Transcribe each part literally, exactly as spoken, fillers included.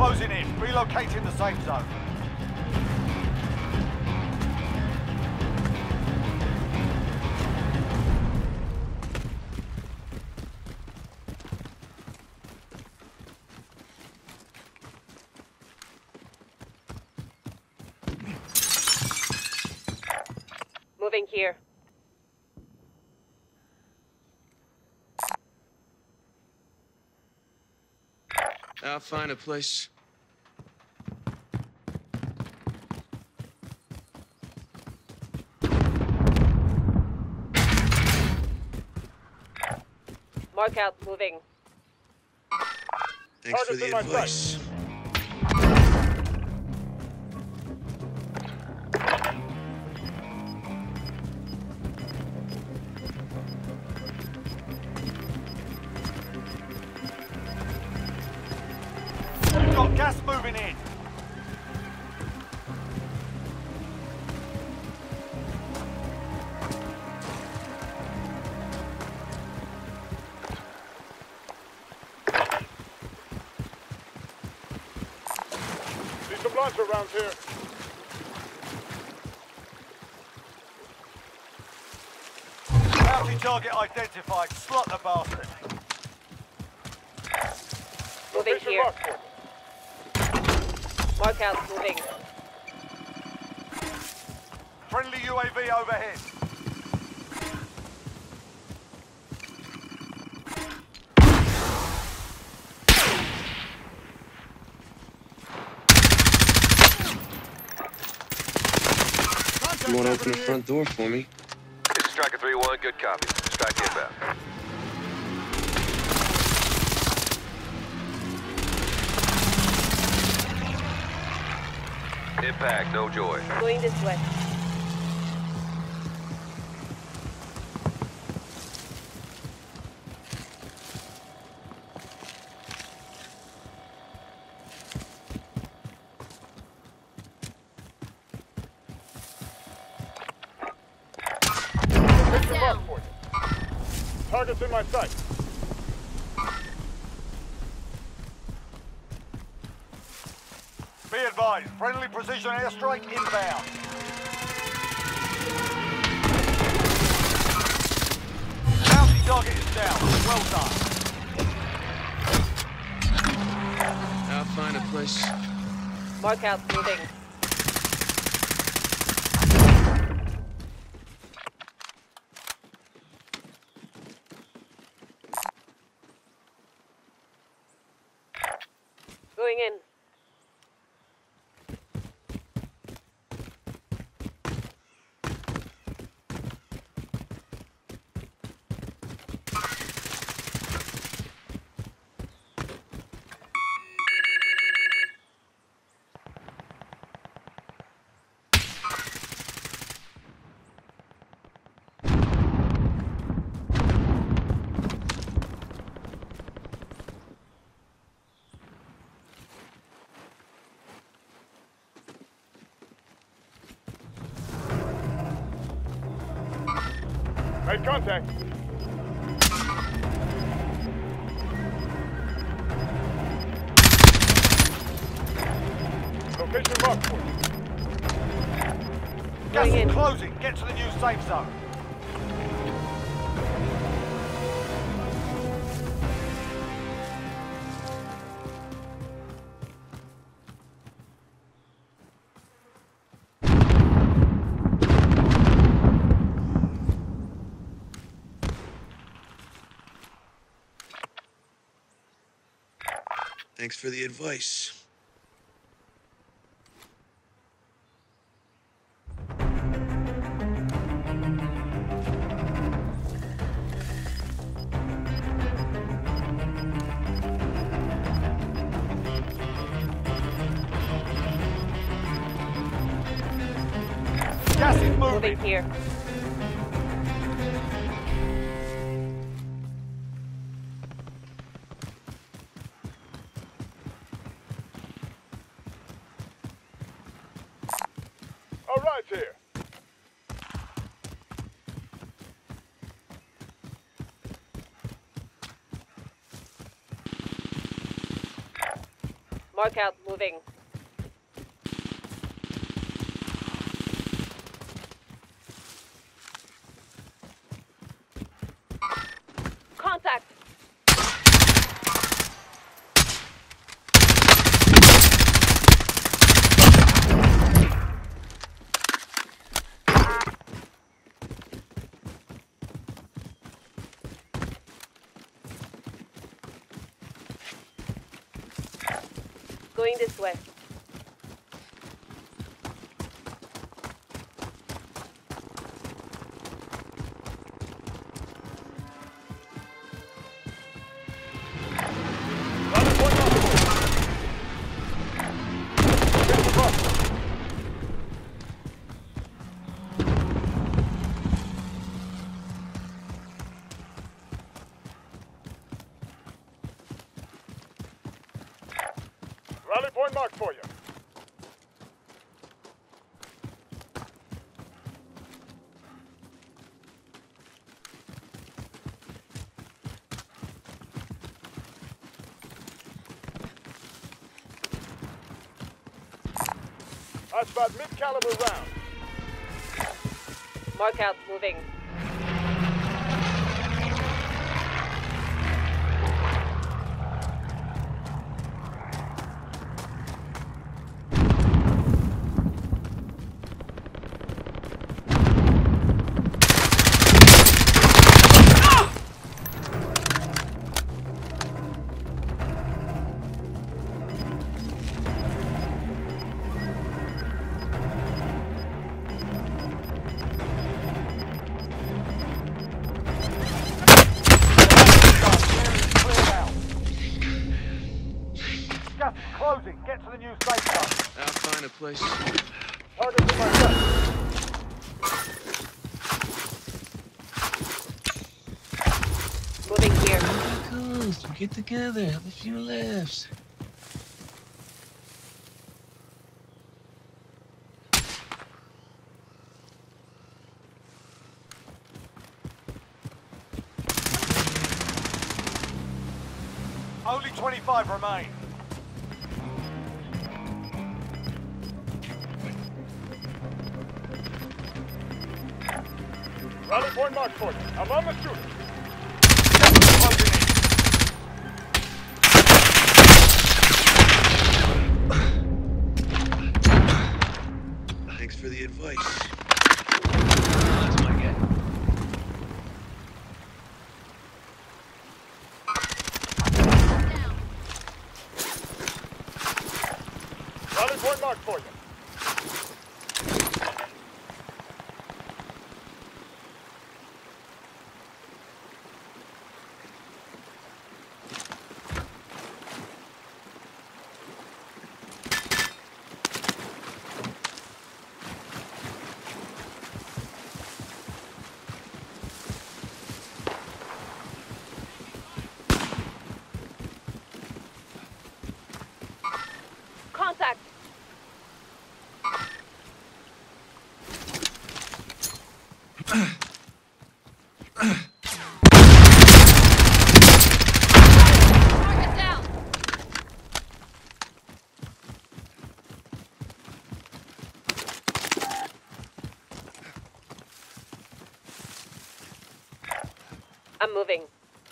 closing in. Relocating the safe zone. Moving here. I'll find a place. Mark out, moving. Thanks for the advice. Got gas moving in. See some blunts around here. Bounty target identified. Slot the bastard. Moving Location here. Rockport. Mark out, moving. Friendly U A V overhead. You want to open the front door for me? This is Striker three one, good copy. Strike inbound. Impact, no joy. Going this way. Location Rockport. Target's in my sight. Be advised. Friendly precision airstrike inbound. Bounty target is down. Well done. I'll find a place. Mark out, moving. Going in. Made contact. Location Rockport. Gas Going is in. closing. Get to the new safe zone. Thanks for the advice. Gas is moving. Moving here. All right here. Mark out, moving. Contact! Going this way. Rally point mark. Get the bus. Rally point marked for you. That's about mid-caliber round. Mark out, moving. Gas is closing. Get to the new safe zone. I'll find a place. Target's in my sight. Moving here. Close. We get together. Have a few laughs. Only twenty-five remain. Rally point marked for you. I'm on the shooter. Closing in. Thanks for the advice. That's my guy. Rally point marked for you. Contact! Target down! I'm moving.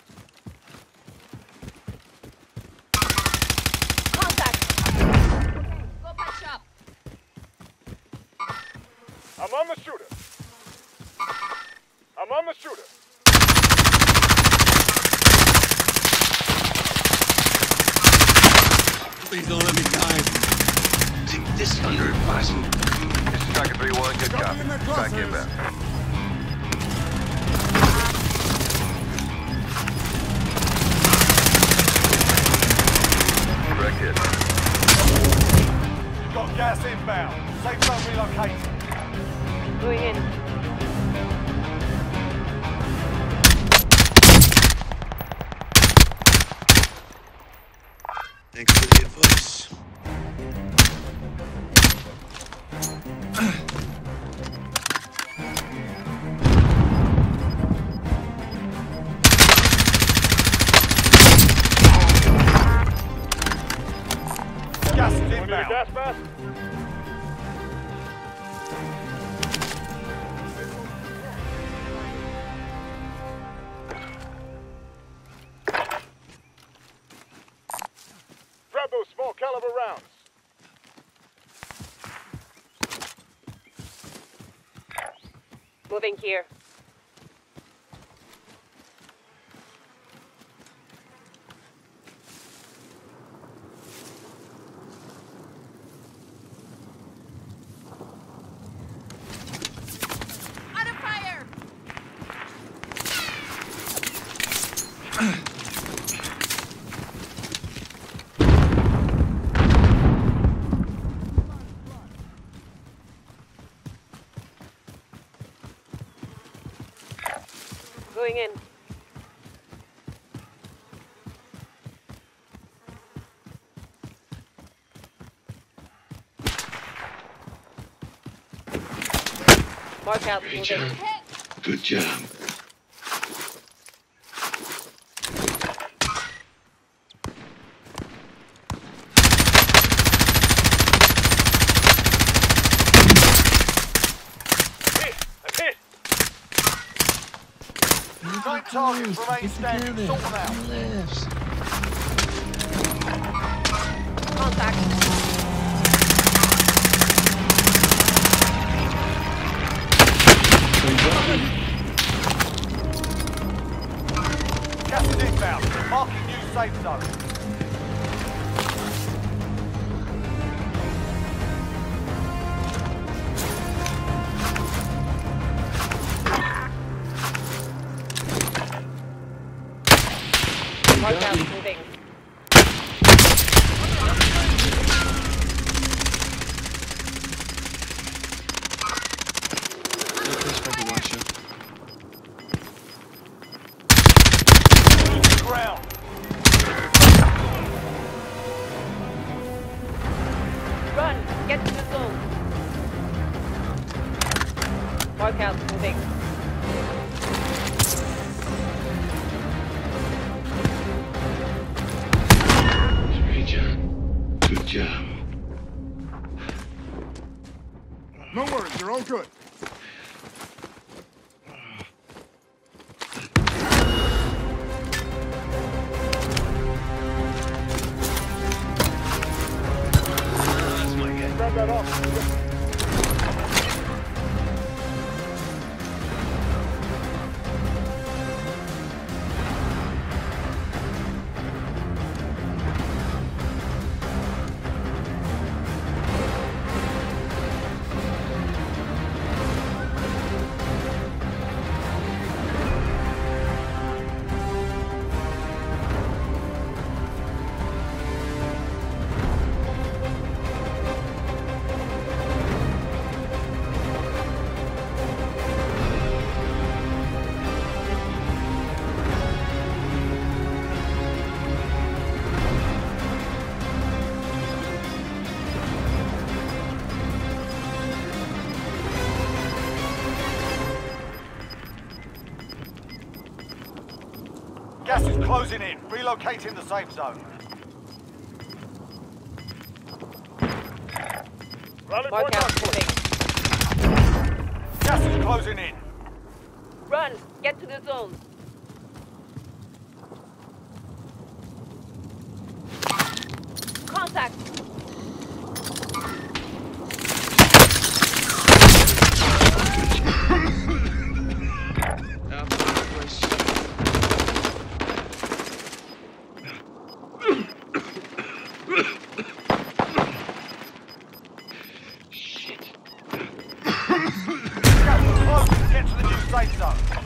I'm on the shooter. I'm on the shooter. Please don't let me die. Take this under advisement. This is Striker three one, good copy. Strike inbound. Direct hit. Got gas inbound. Safe zone relocated. Going in. Thanks for the advice. Gas mask? Grab those small caliber rounds. Moving here. Under fire! Going in. Mark out. Great Moving. job. Good job. Hit! I'm hit! Nine targets remain standing. Sort them out. Contact. Gas is inbound. Marking new safe zone. Mark out. Moving. Losing ground. Run! Get to the zone. Mark out. Moving. Great job. Good job. No worries, you're all good. Grab that off. Gas is closing in. Relocating the safe zone. Rally Mark point out. up. Moving. Gas is closing in. Run! Get to the zone. Contact! Gas is closing. Get to the new safe zone.